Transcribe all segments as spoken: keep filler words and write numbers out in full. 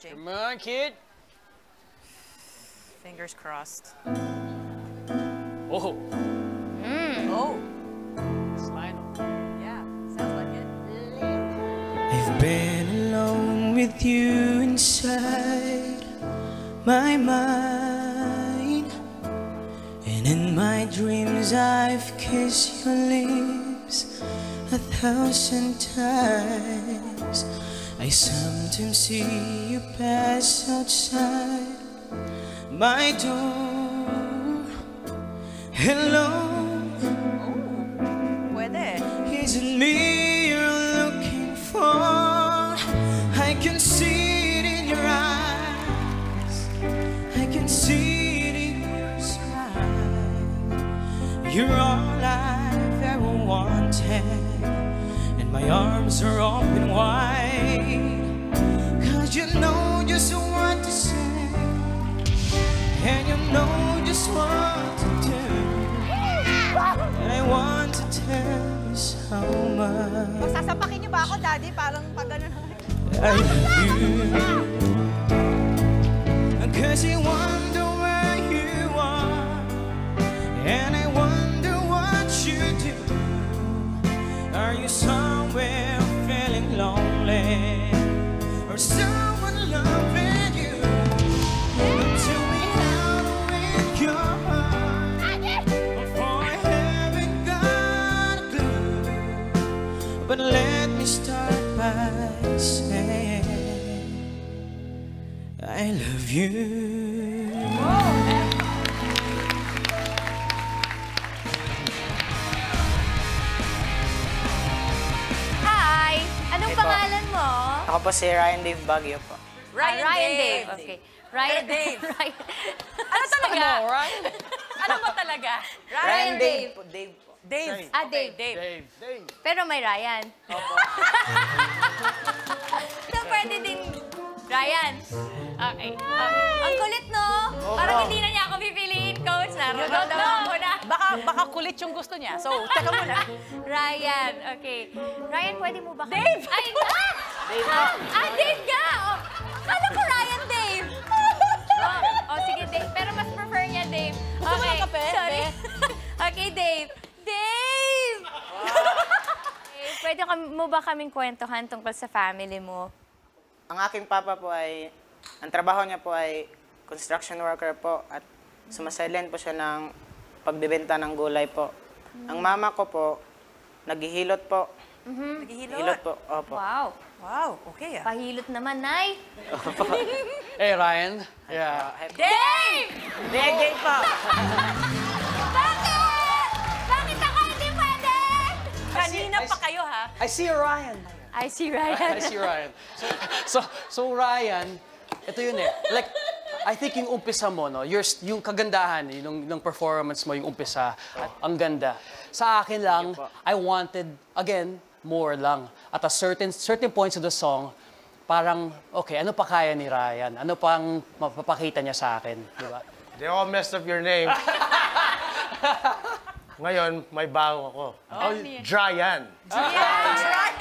Jake. Come on, kid. Fingers crossed. Oh. Mm. Oh. It's Lionel. Yeah, sounds like it. I've been alone with you inside my mind, and in my dreams I've kissed your lips a thousand times. I sometimes see you pass outside my door. Hello. Oh, puede. Is it me you're looking for? I can see it in your eyes. I can see it in your smile. You're all I've ever wanted, and my arms are open wide. Cause you know just what to say, and you know just what to do. And I want to tell you so much. Magsasapakin niyo ba ako, Daddy? Parang pag ganun. I love you. Cause I wonder where you are, and I wonder what you do. Are you somewhere feeling lonely, or someone loving you? Tell me how to win your heart, for I haven't got a clue. But let me start by saying I love you. Hi! Anong Hey po. pangalan mo? Ako po si Ryan Dave Baguio po. Ryan, Ah, Ryan Dave. Dave. Okay. Ryan Dave. Ryan. Ano talaga? Mo, Ryan? Ano ba talaga? Ryan Dave. po, Dave po. Dave. Ah, Dave. Dave. Dave. Dave. Pero may Ryan. Opo. So, pwede din Ryan. Okay. okay. Ang kulit, no? Parang hindi na niya ako pipiliin, coach. Nararamdaman ko na. Baka, baka kulit yung gusto niya. So, teka muna. Ryan. Okay. Ryan, pwede mo ba? Dave! Ay, ah! Dave Ah, ah, Dave nga! Oh, akala ko Ryan, Dave. Oh, oh, sige, Dave. Pero mas prefer niya, Dave. Gusto mo ng kape? Sorry. Okay, Dave. Dave! Okay, pwede kam- mo ba kaming kwentuhan tungkol sa family mo? Ang aking papa po ay, ang trabaho niya po ay construction worker po at sumasailin po siya ng pagbibenta ng gulay po. Ang mama ko po, naghihilot po. Naghihilot. Hilot po, opo. Wow. Wow, okay ah. Pahilot naman, Nay. Hey, Ryan. Yeah. Dave! Dave, Dave po. Bakit? Bakit ako hindi pwede? Kanina pa kayo ha. I see Ryan. I see Ryan. I see Ryan. So, so, so Ryan, ito yun eh. Like, I think yung umpisa mo, no, your, yung kagandahan, yung, yung performance mo, yung umpisa, at ang ganda. Sa akin lang, I wanted, again, more lang. At a certain, certain points of the song, parang, okay, ano pa kaya ni Ryan? Ano pang mapapakita niya sa akin? Di ba? They all messed up your name. Ngayon, may bago ako. Oh, Dryan. Ryan!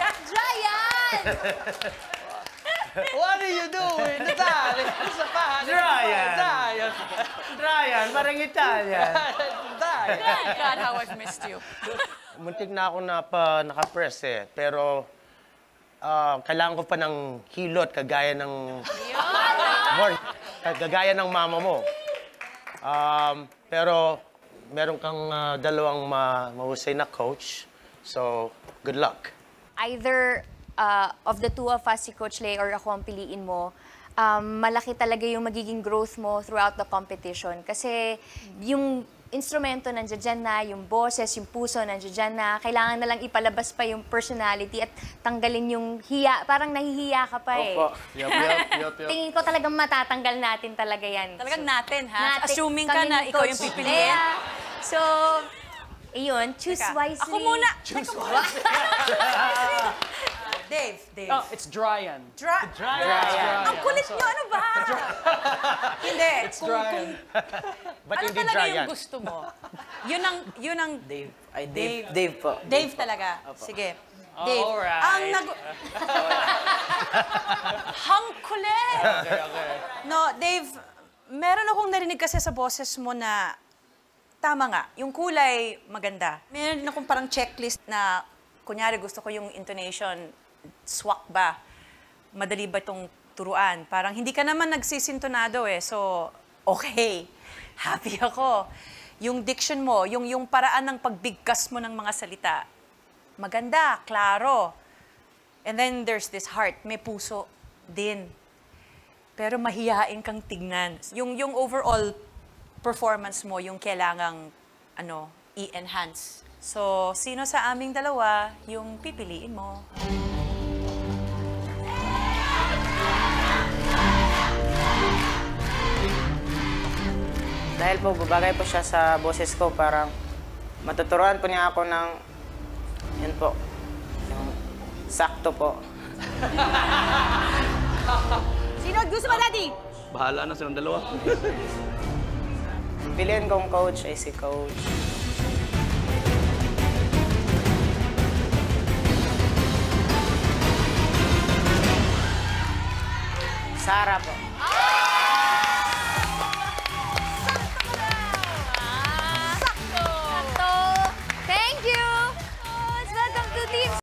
what are you doing? Natali, sa pa. Dryan. Dryan. Dryan, parang Italian. Dryan. God, how I've missed you. Muntik na ako na pa, nakapress eh. Pero, ah, kailangan ko pa ng hilot, kagaya ng... More, kagaya ng mama mo. Um, pero, meron kang ah, dalawang ma mahusay na coach. So, good luck. Either uh, of the two of us, si Coach Lay or ako ang piliin mo, um, malaki talaga yung magiging growth mo throughout the competition. Kasi yung instrumento nandiyan dyan na, yung boses, yung puso nandiyan dyan na, kailangan na lang ipalabas pa yung personality at tanggalin yung hiya. Parang nahihiya ka pa eh. Opo. Yup, yup, yup, yup. Tingin ko talagang matatanggal natin talaga yan. Talagang So, natin, ha? natin- Assuming ka kami na ni ikaw Coach yung pipiliin. Lea. So, ayun, choose Teka, wisely. Ako muna. Choose Teka, wisely. Dave, Dave. Oh, it's Dryan. Dry. Dryan. Ang kulit nyo, ano ba? Hindi. It's Dryan. Ba't Ano hindi talaga Dryan? yung gusto mo? Yun ang, yun ang... Dave. Ay, Dave. Dave po. Dave talaga. Sige. Dave. Alright. Ang nag... Hang kulit! Okay, okay. No, Dave, meron akong narinig kasi sa boses mo na tama nga, yung kulay maganda. Meron din akong parang checklist na, kunyari gusto ko yung intonation, swak ba? Madali ba itong turuan? Parang hindi ka naman nagsisintonado eh, so okay. Happy ako. Yung diction mo, yung, yung paraan ng pagbigkas mo ng mga salita, maganda, klaro. And then there's this heart, may puso din. Pero mahihain kang tignan. Yung, yung overall performance mo, yung kailangang ano, i-enhance. So, sino sa aming dalawa yung pipiliin mo? Dahil po, babagay po siya sa boses ko, parang matuturuan po niya ako ng, yun po, yung sakto po. Sino gusto mo, Daddy? Bahala na silang dalawa. Piliin kong coach ay si Coach. Sarah po.